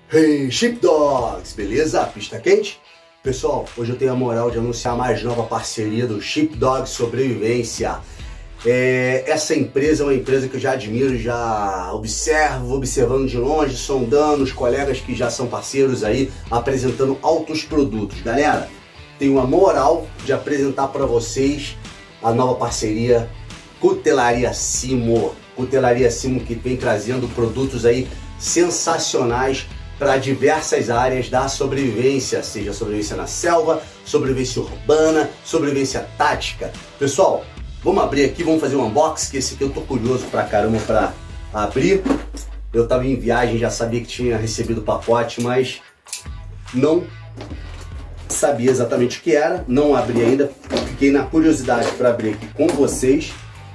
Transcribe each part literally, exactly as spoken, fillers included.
Hey, Sheepdogs, beleza? Pista quente? Pessoal, hoje eu tenho a moral de anunciar a mais nova parceria do Sheepdogs Sobrevivência. É, essa empresa é uma empresa que eu já admiro, já observo, observando de longe, sondando os colegas que já são parceiros aí, apresentando altos produtos. Galera, tenho a moral de apresentar para vocês a nova parceria Cutelaria Simo. Cutelaria Simo, que vem trazendo produtos aí sensacionais para diversas áreas da sobrevivência, seja sobrevivência na selva, sobrevivência urbana, sobrevivência tática. Pessoal, vamos abrir aqui, vamos fazer um unboxing, que esse aqui eu tô curioso pra caramba pra abrir. Eu tava em viagem, já sabia que tinha recebido o pacote, mas não sabia exatamente o que era, não abri ainda, fiquei na curiosidade para abrir aqui com vocês.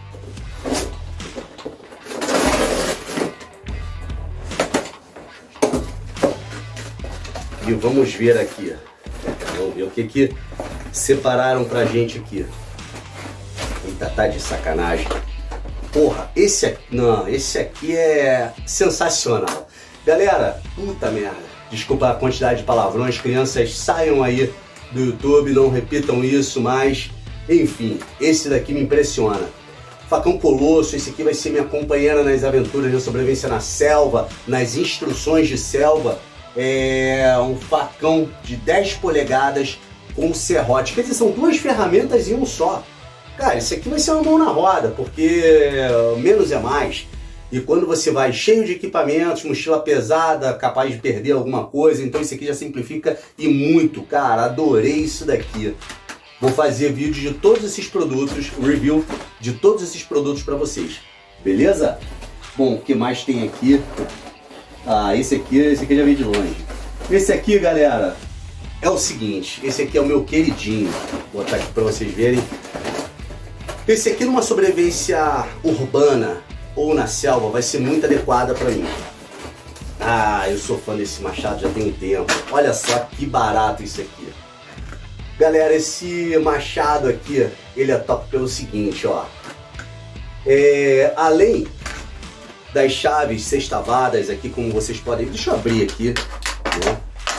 E vamos ver aqui, vamos ver o que que separaram pra gente aqui. Eita, tá de sacanagem. Porra, esse aqui, não, esse aqui é sensacional. Galera, puta merda, desculpa a quantidade de palavrões, crianças saiam aí do YouTube, não repitam isso, mas enfim, esse daqui me impressiona. Facão Colosso, esse aqui vai ser minha companheira nas aventuras de sobrevivência na selva, nas instruções de selva. É um facão de dez polegadas com serrote, quer dizer, são duas ferramentas em um só. Cara, isso aqui vai ser uma mão na roda, porque menos é mais. E quando você vai cheio de equipamentos, mochila pesada, capaz de perder alguma coisa, então isso aqui já simplifica e muito. Cara, adorei isso daqui. Vou fazer vídeo de todos esses produtos, review de todos esses produtos para vocês, beleza? Bom, o que mais tem aqui? Ah, esse aqui, esse aqui eu já vi de longe. Esse aqui, galera, é o seguinte, esse aqui é o meu queridinho. Vou botar aqui para vocês verem. Esse aqui numa sobrevivência urbana ou na selva vai ser muito adequada para mim. Ah, eu sou fã desse machado já tem um tempo. Olha só que barato isso aqui. Galera, esse machado aqui, ele é top pelo seguinte, ó. É, além das chaves sextavadas aqui, como vocês podem... Deixa eu abrir aqui, né?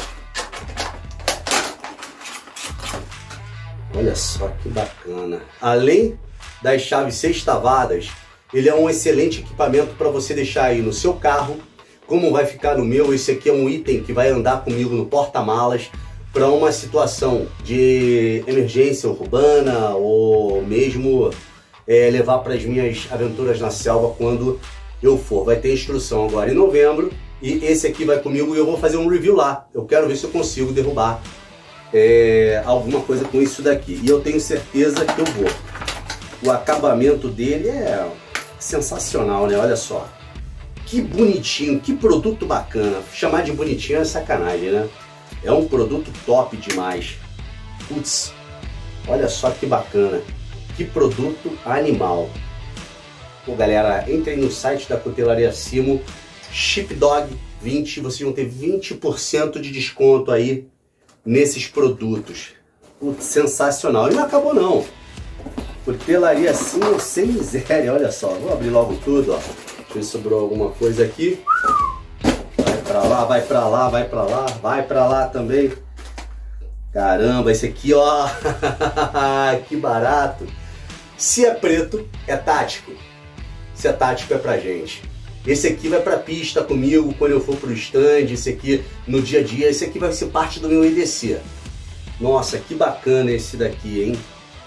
Olha só que bacana. Além das chaves sextavadas, ele é um excelente equipamento para você deixar aí no seu carro. Como vai ficar no meu, esse aqui é um item que vai andar comigo no porta-malas para uma situação de emergência urbana ou mesmo é, levar para as minhas aventuras na selva quando eu for. Vai ter instrução agora em novembro e esse aqui vai comigo e eu vou fazer um review lá. Eu quero ver se eu consigo derrubar é, alguma coisa com isso daqui. E eu tenho certeza que eu vou. O acabamento dele é sensacional, né? Olha só. Que bonitinho, que produto bacana. Chamar de bonitinho é sacanagem, né? É um produto top demais. Putz, olha só que bacana. Que produto animal. Pô, galera, entrem no site da Cutelaria Simo, Sheepdog vinte, vocês vão ter vinte por cento de desconto aí nesses produtos. Putz, sensacional. E não acabou não. Cutelaria Simo sem miséria, olha só. Vou abrir logo tudo, ó. Deixa eu ver se sobrou alguma coisa aqui. Vai pra lá, vai pra lá, vai pra lá, vai pra lá também. Caramba, esse aqui, ó. Que barato. Se é preto, é tático. Se é tático, é pra gente. Esse aqui vai pra pista comigo quando eu for pro stand. Esse aqui no dia a dia. Esse aqui vai ser parte do meu I D C. Nossa, que bacana esse daqui, hein?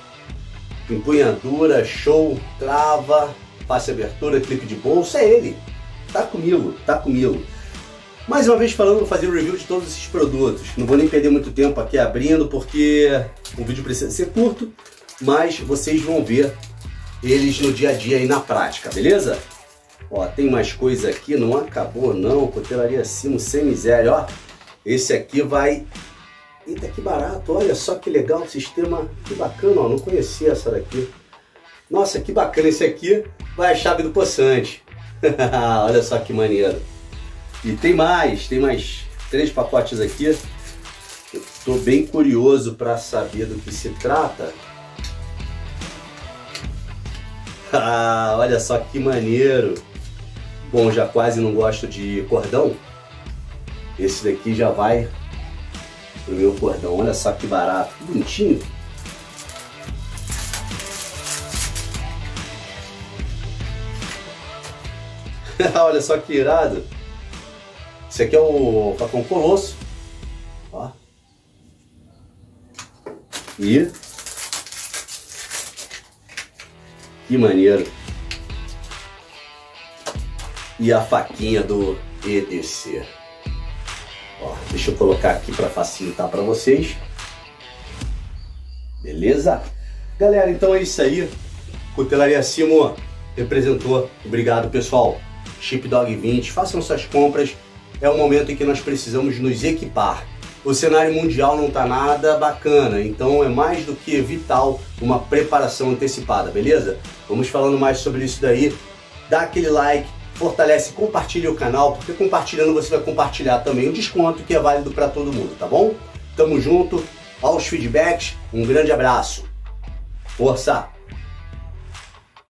Empunhadura, show, trava, face abertura, clipe de bolsa. É ele. Tá comigo, tá comigo. Mais uma vez falando, vou fazer um review de todos esses produtos. Não vou nem perder muito tempo aqui abrindo, porque o vídeo precisa ser curto, mas vocês vão ver eles no dia a dia e na prática, beleza? Ó, tem mais coisa aqui, não acabou não, Cutelaria Simo sem miséria, ó. Esse aqui vai... Eita, que barato, olha só que legal o sistema, que bacana, ó, não conhecia essa daqui. Nossa, que bacana, esse aqui vai a chave do poçante. Olha só que maneiro. E tem mais, tem mais três pacotes aqui. Estou bem curioso para saber do que se trata. Ah, olha só que maneiro. Bom, já quase não gosto de cordão. Esse daqui já vai pro meu cordão. Olha só que barato, que bonitinho. Olha só que irado. Esse aqui é o facão Colosso. Ó. E que maneiro. E a faquinha do E D C. Ó, deixa eu colocar aqui para facilitar para vocês. Beleza? Galera, então é isso aí. Cutelaria Simo representou. Obrigado, pessoal. Sheepdog vinte, façam suas compras. É o momento em que nós precisamos nos equipar. O cenário mundial não está nada bacana, então é mais do que vital uma preparação antecipada, beleza? Vamos falando mais sobre isso daí. Dá aquele like, fortalece, compartilha o canal, porque compartilhando você vai compartilhar também o desconto que é válido para todo mundo, tá bom? Tamo junto, aos feedbacks, um grande abraço. Força!